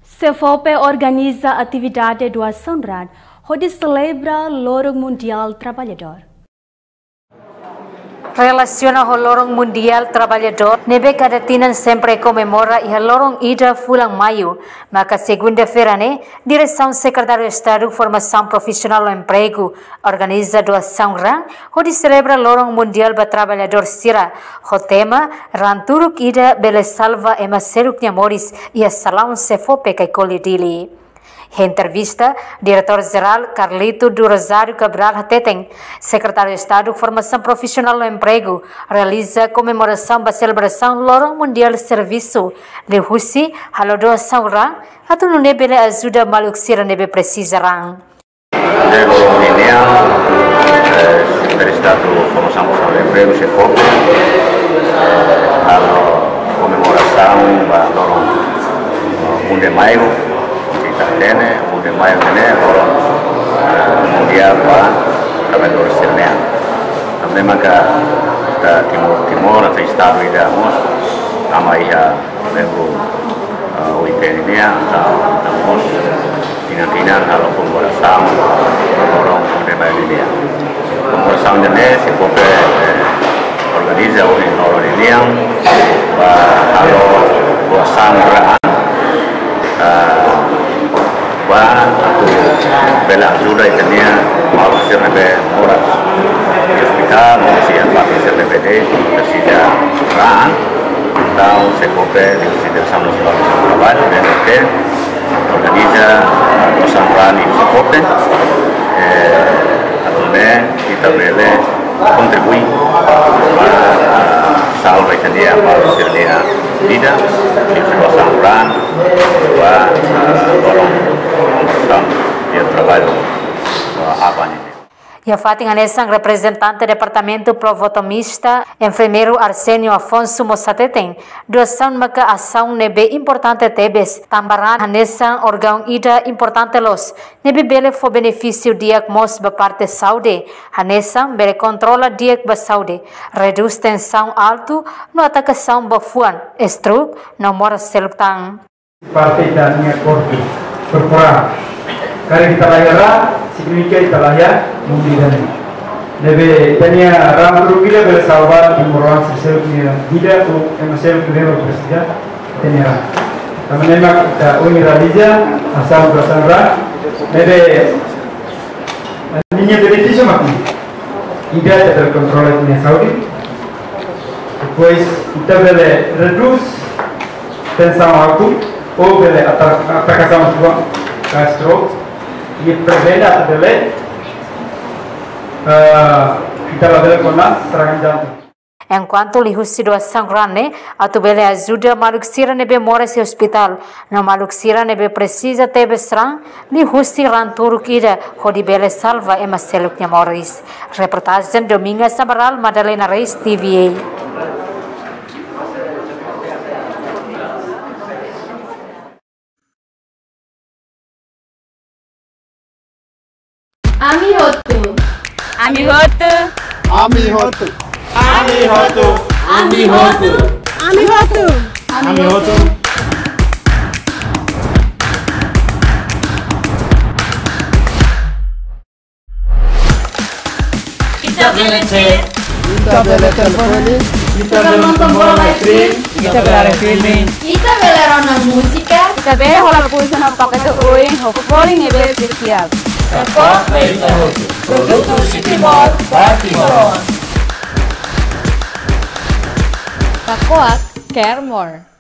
CFOP organiza atividade doação RAN, onde celebra o Lorong Mundial Trabalhador. Relaciona o Lorong Mundial Trabalhador, nebe cada tinan sempre comemora e o Lorong Ida Fulang Maio, maka segunda-feira, Direção Secretário de Estado Formação Profissional e Emprego organiza doação RAN, onde celebra o Lorong Mundial Trabalhador Sira. O tema, RAN Turuk Ida Bele Salva e Maseruk Nhamoris e a Salão CFOP Kaikoli Dili. Em entrevista, Diretor-Geral Carlito do Rosário Cabral Hateteng, Secretário de Estado Formação Profissional e Emprego, realiza comemoração da celebração Lorong Mundial Serviço de Husi, halo doação RAN, atau nebe ajuda maluksira nebe precisa RAN. Lorong Lineal, Secretário de Estado Formação Profissional e Emprego, CFOP, halo comemoração da Lorong Mundial Maio, Tene, udah main ini orang Mundial Trabalhador Sirnean. Memang kita timur atau estado idamos, nama ia memang weekend ini atau tamos tina kalau pembahasan orang Mundial ini. Pembahasan ini CFOP organiza orang ini yang kalau pembahasan beraan bela ajuda e tenia mau CRB moras di hospital, sia parte CRBD, sia RAN, então CFOP di Direção Nacional do Trabalho, DNT, organiza doação RAN di CFOP, aonde kita boleh contribui para salva e tenia para Sirnia vida, di doação RAN, para dorong dia trabalho E a Fátima Nessang, representante do Departamento Provotomista, enfermeiro Arsenio Afonso Mossateteng, doação maka ação nebe importante tebes, tambaran Nessang órgão ida importante los, nebe bele fo benefício diak mos ba parte saúde, Nessang bele controla diak ba saúde, reduz tensão alto, no atacação ba fuan, stroke, no mora selutang. Parte da minha corpo corporal. Karena kita lahirlah, significa kita lahir memberikan. Nebe tanya ram rukile bersahabat di moran sesel punya tidak tu emasel punya bersedia tanya ram. Kami memang kita uni realiza asal bersandra. Nebe ini beneficio makni. Tidak terkontrol punya Saudi. Depois kita boleh reduce tensão alto ou boleh atacação tua stroke. Ia berbeda adalah kita adalah kena serangan jantung. Enquanto li husi doação grande, atu bele ajuda maluksira nebe mora se hospital, no maluksira nebe precisa tebe serang, li husi ran turukida, hodi bele salva ema seluknya moris. Reportagem Dominga Samaral, Madalena Reis, TVA. Amihotu. Amihotu. Amihotu. Amihotu. Amihotu. Amihotu. Amihotu. Kita boleh chat, Kita boleh telepon, kita boleh nonton bola live stream, kita boleh filming, kita boleh nonton musika, kita boleh hola pulsa na pakai tu uing, hoki calling ebe spesial. Eko Meitahotu, Produto City Mall, Baltimore. Pakoat, care more.